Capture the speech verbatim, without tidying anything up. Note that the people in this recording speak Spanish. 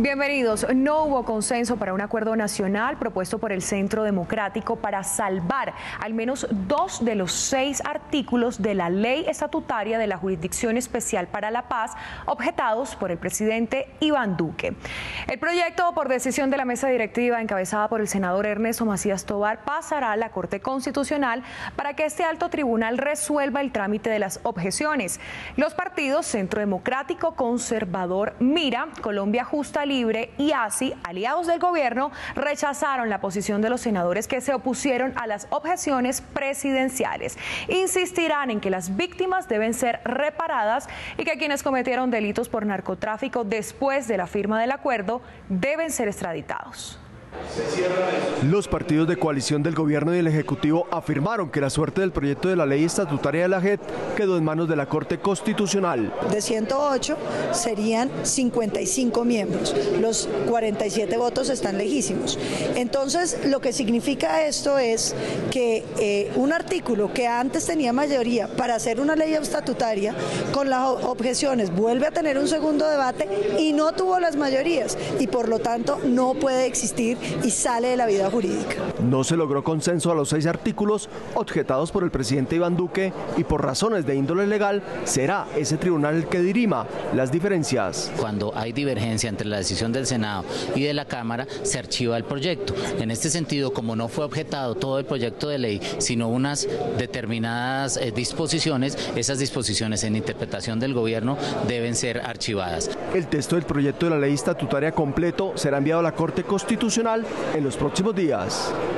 Bienvenidos. No hubo consenso para un acuerdo nacional propuesto por el Centro Democrático para salvar al menos dos de los seis artículos de la Ley Estatutaria de la Jurisdicción Especial para la Paz, objetados por el presidente Iván Duque. El proyecto, por decisión de la mesa directiva encabezada por el senador Ernesto Macías Tovar, pasará a la Corte Constitucional para que este alto tribunal resuelva el trámite de las objeciones. Los partidos Centro Democrático, Conservador, Mira, Colombia Justa, Libre y A S I, aliados del gobierno, rechazaron la posición de los senadores que se opusieron a las objeciones presidenciales. Insistirán en que las víctimas deben ser reparadas y que quienes cometieron delitos por narcotráfico después de la firma del acuerdo deben ser extraditados. Los partidos de coalición del gobierno y el ejecutivo afirmaron que la suerte del proyecto de la ley estatutaria de la J E P quedó en manos de la Corte Constitucional. De ciento ocho serían cincuenta y cinco miembros, los cuarenta y siete votos están lejísimos. Entonces, lo que significa esto es que eh, un artículo que antes tenía mayoría para hacer una ley estatutaria, con las objeciones vuelve a tener un segundo debate y no tuvo las mayorías y por lo tanto no puede existir y sale de la vida jurídica. No se logró consenso a los seis artículos objetados por el presidente Iván Duque y por razones de índole legal será ese tribunal el que dirima las diferencias. Cuando hay divergencia entre la decisión del Senado y de la Cámara, se archiva el proyecto. En este sentido, como no fue objetado todo el proyecto de ley, sino unas determinadas eh, disposiciones, esas disposiciones en interpretación del gobierno deben ser archivadas. El texto del proyecto de la ley estatutaria completo será enviado a la Corte Constitucional en los próximos días.